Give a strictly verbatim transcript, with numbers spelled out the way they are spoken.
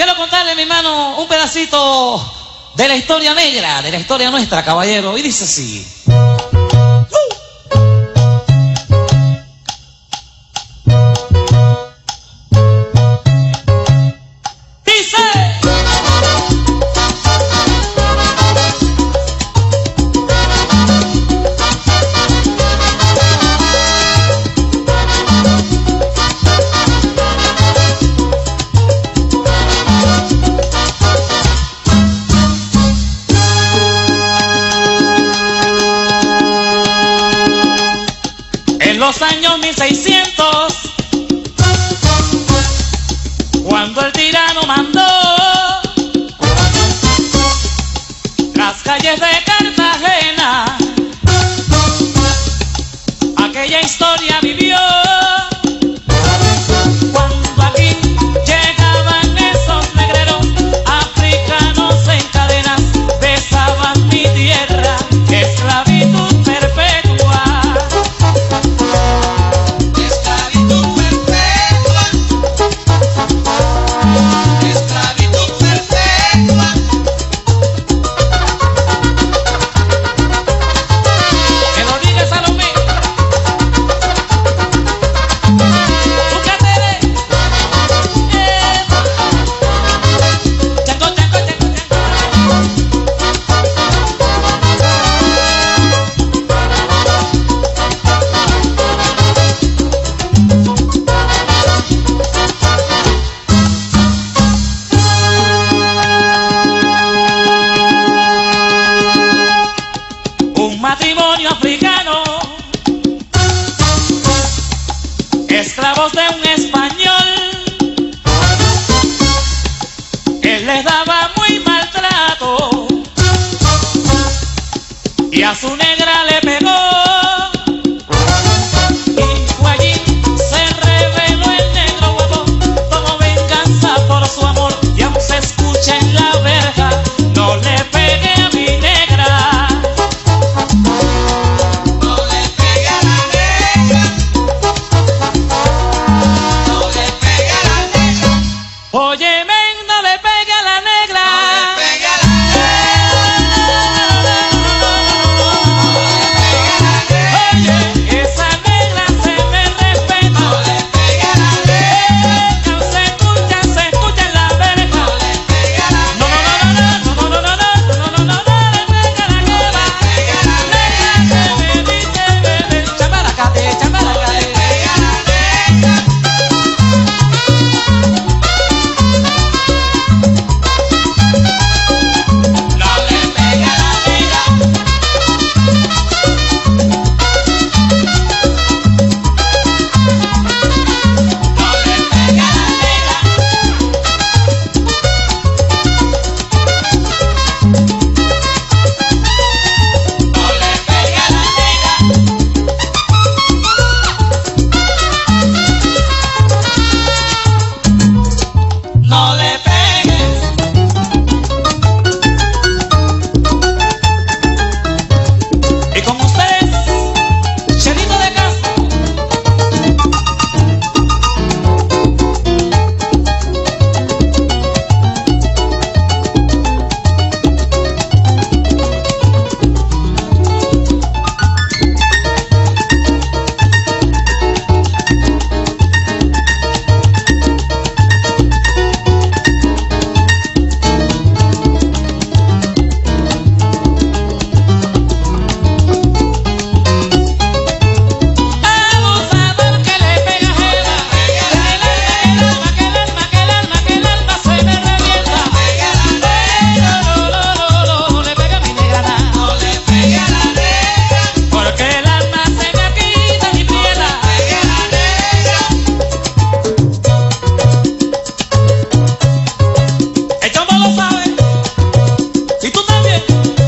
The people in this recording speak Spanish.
Quiero contarle, mi hermano, un pedacito de la historia negra, de la historia nuestra, caballero. Y dice así. En los años mil seiscientos, cuando el tirano mandó las calles de Cartagena, aquella historia vivió. Cuando aquí llegaban esos negreros africanos en cadenas, besaban mi tierra, esclavitud perpetua. Matrimonio africano, esclavos de un español, él les daba muy maltrato y a su negra le pegó. Y fue allí, se reveló el negro guapo, tomó venganza por su amor y aún se escucha en la verja: no le pegue a mi negra. Oye, men, no le pegue a la negra. No le pegue a la negra. Oye, esa negra se me respeta. No le pegue a la negra. No se escucha, se escucha en la verja. No le pegue a la negra. No, no, no, no, no, no, no, no, no, no, no le pegue a la negra. No le pegue a la negra. Que me dice, bebé, chamaracate, chamaracate. Y tú también.